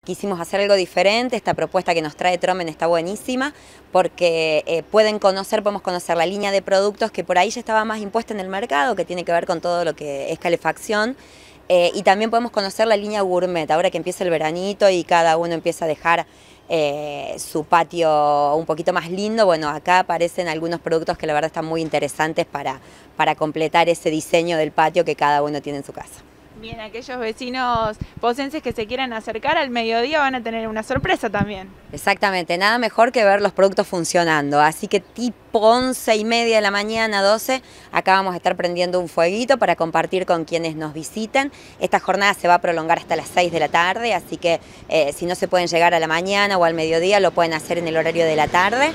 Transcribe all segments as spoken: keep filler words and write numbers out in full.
Quisimos hacer algo diferente, esta propuesta que nos trae Tromen está buenísima porque eh, pueden conocer, podemos conocer la línea de productos que por ahí ya estaba más impuesta en el mercado, que tiene que ver con todo lo que es calefacción, eh, y también podemos conocer la línea gourmet, ahora que empieza el veranito y cada uno empieza a dejar eh, su patio un poquito más lindo. Bueno, acá aparecen algunos productos que la verdad están muy interesantes para, para completar ese diseño del patio que cada uno tiene en su casa. Bien, aquellos vecinos pocenses que se quieran acercar al mediodía van a tener una sorpresa también. Exactamente, nada mejor que ver los productos funcionando, así que tipo once y media de la mañana, doce, acá vamos a estar prendiendo un fueguito para compartir con quienes nos visiten. Esta jornada se va a prolongar hasta las seis de la tarde, así que eh, si no se pueden llegar a la mañana o al mediodía, lo pueden hacer en el horario de la tarde.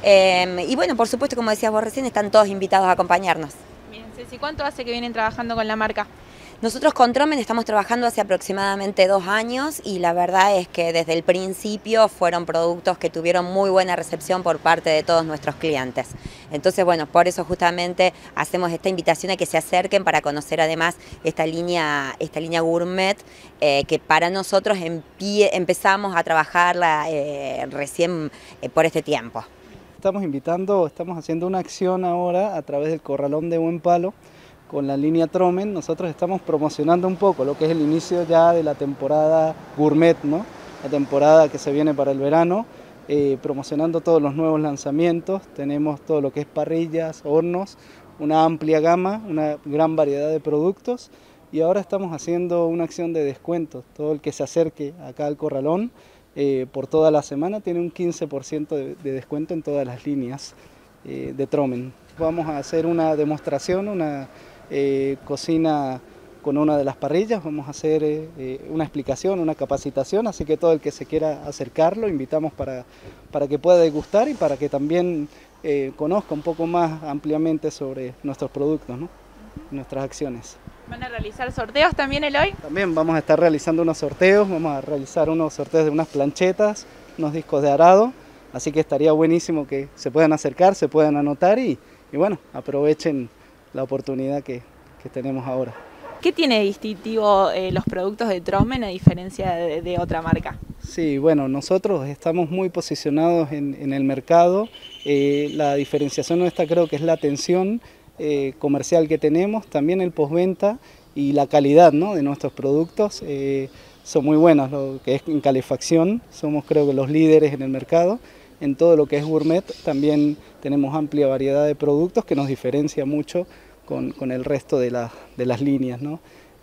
Eh, y bueno, por supuesto, como decías vos recién, están todos invitados a acompañarnos. Bien, Ceci, ¿cuánto hace que vienen trabajando con la marca? Nosotros con Tromen estamos trabajando hace aproximadamente dos años y la verdad es que desde el principio fueron productos que tuvieron muy buena recepción por parte de todos nuestros clientes. Entonces, bueno, por eso justamente hacemos esta invitación a que se acerquen para conocer además esta línea, esta línea gourmet eh, que para nosotros empie, empezamos a trabajarla eh, recién eh, por este tiempo. Estamos invitando, estamos haciendo una acción ahora a través del Corralón de Buen Palo, con la línea Tromen. Nosotros estamos promocionando un poco lo que es el inicio ya de la temporada gourmet, ¿no? La temporada que se viene para el verano, eh, promocionando todos los nuevos lanzamientos. Tenemos todo lo que es parrillas, hornos, una amplia gama, una gran variedad de productos, y ahora estamos haciendo una acción de descuentos. Todo el que se acerque acá al Corralón eh, por toda la semana tiene un quince por ciento de, de descuento en todas las líneas eh, de Tromen. Vamos a hacer una demostración, una Eh, cocina con una de las parrillas, vamos a hacer eh, una explicación, una capacitación, así que todo el que se quiera acercar lo invitamos para, para que pueda degustar y para que también eh, conozca un poco más ampliamente sobre nuestros productos, ¿no? Nuestras acciones. ¿Van a realizar sorteos también el hoy? También vamos a estar realizando unos sorteos, vamos a realizar unos sorteos de unas planchetas, unos discos de arado, así que estaría buenísimo que se puedan acercar, se puedan anotar y, y bueno, aprovechen la oportunidad que, que tenemos ahora. ¿Qué tiene de distintivo eh, los productos de Tromen a diferencia de, de otra marca? Sí, bueno, nosotros estamos muy posicionados en, en el mercado. Eh, la diferenciación nuestra creo que es la atención eh, comercial que tenemos, también el postventa y la calidad, ¿no?, de nuestros productos. Eh, son muy buenos, lo que es en calefacción, somos creo que los líderes en el mercado. En todo lo que es gourmet también tenemos amplia variedad de productos que nos diferencia mucho con, con el resto de, la, de las líneas, ¿no?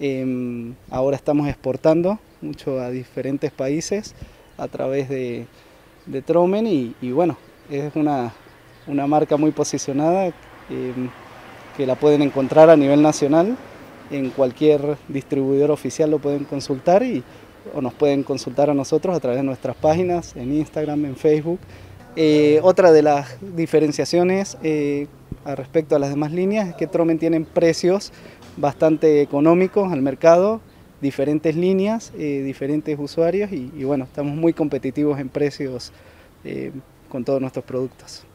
Eh, ahora estamos exportando mucho a diferentes países a través de, de Tromen y, y bueno, es una, una marca muy posicionada eh, que la pueden encontrar a nivel nacional. En cualquier distribuidor oficial lo pueden consultar y o nos pueden consultar a nosotros a través de nuestras páginas, en Instagram, en Facebook. Eh, otra de las diferenciaciones eh, a respecto a las demás líneas es que Tromen tienen precios bastante económicos al mercado, diferentes líneas, eh, diferentes usuarios y, y bueno, estamos muy competitivos en precios eh, con todos nuestros productos.